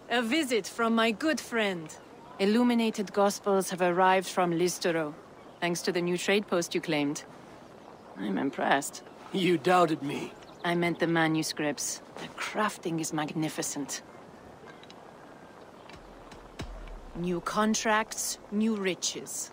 A visit from my good friend. Illuminated Gospels have arrived from Listero, thanks to the new trade post you claimed. I'm impressed. You doubted me. I meant the manuscripts. The crafting is magnificent. New contracts, new riches.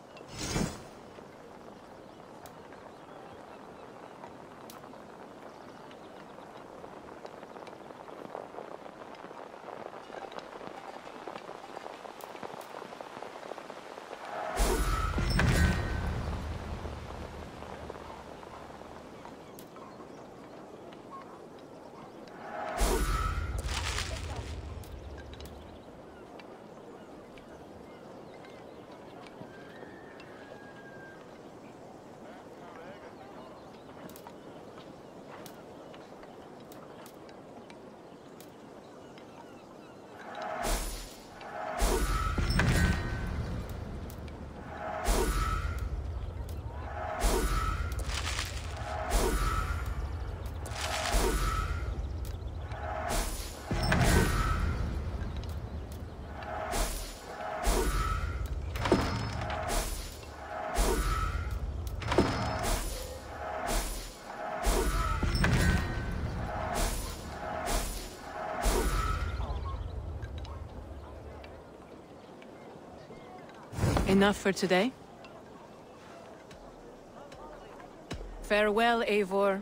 Enough for today? Farewell, Eivor.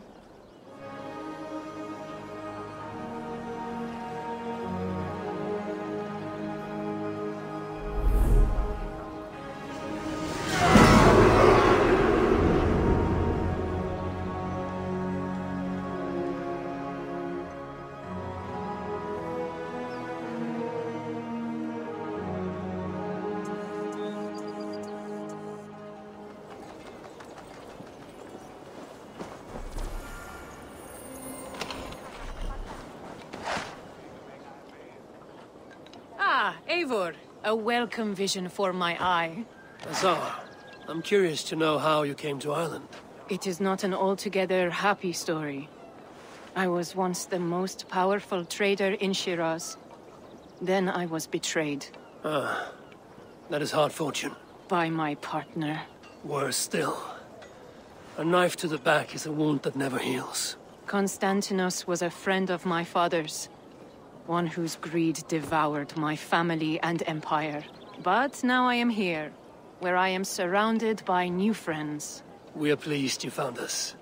Eivor, a welcome vision for my eye. Azar, I'm curious to know how you came to Ireland. It is not an altogether happy story. I was once the most powerful trader in Shiraz. Then I was betrayed. Ah, that is hard fortune. By my partner. Worse still. A knife to the back is a wound that never heals. Konstantinos was a friend of my father's. One whose greed devoured my family and empire. But now I am here, where I am surrounded by new friends. We are pleased you found us.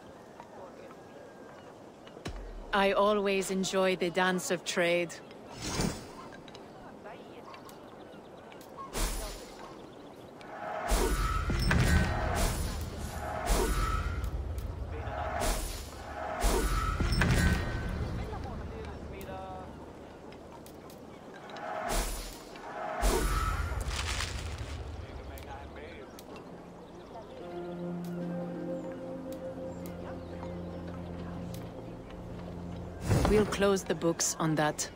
I always enjoy the dance of trade. We'll close the books on that.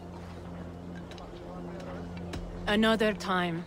Another time.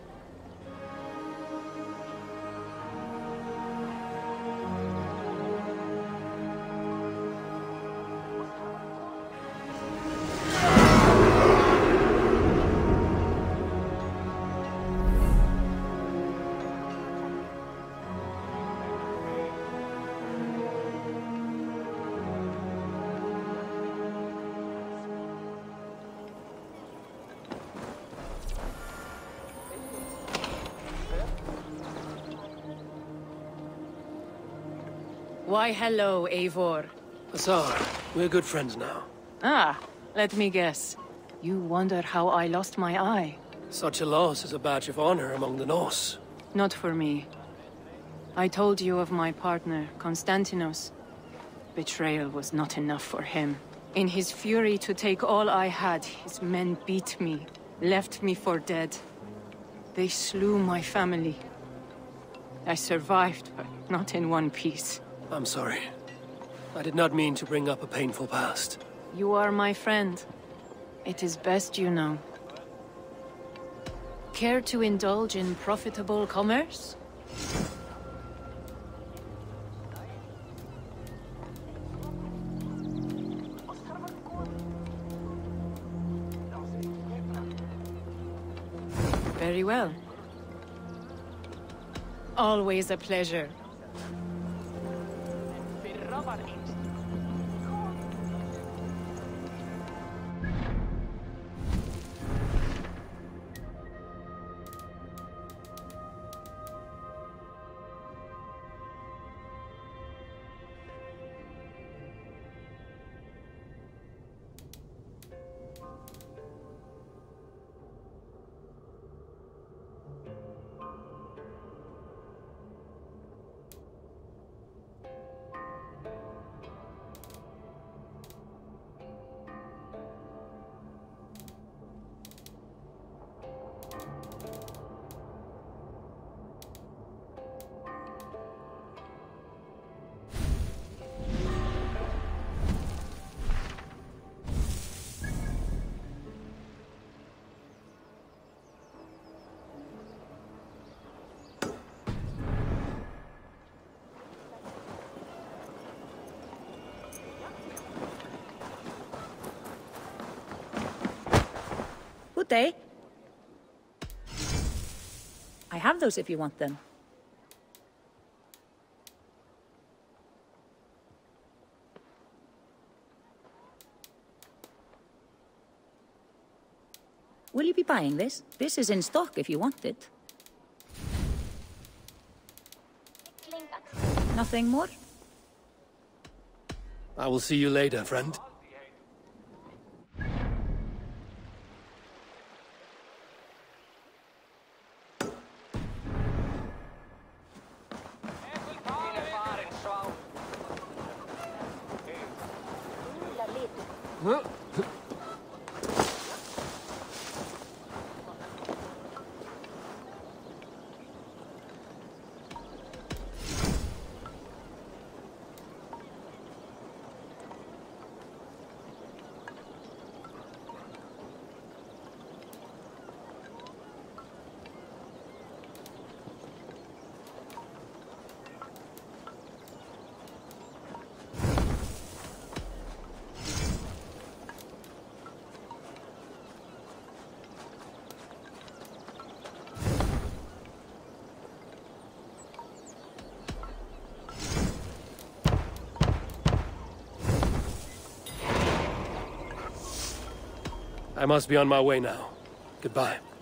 Why hello, Eivor. Azar, we're good friends now. Ah, let me guess. You wonder how I lost my eye? Such a loss is a badge of honor among the Norse. Not for me. I told you of my partner, Konstantinos. Betrayal was not enough for him. In his fury to take all I had, his men beat me, left me for dead. They slew my family. I survived, but not in one piece. I'm sorry. I did not mean to bring up a painful past. You are my friend. It is best you know. Care to indulge in profitable commerce? Very well. Always a pleasure. Good day. I have those if you want them. Will you be buying this? This is in stock if you want it. Nothing more? I will see you later, friend. Huh? I must be on my way now. Goodbye.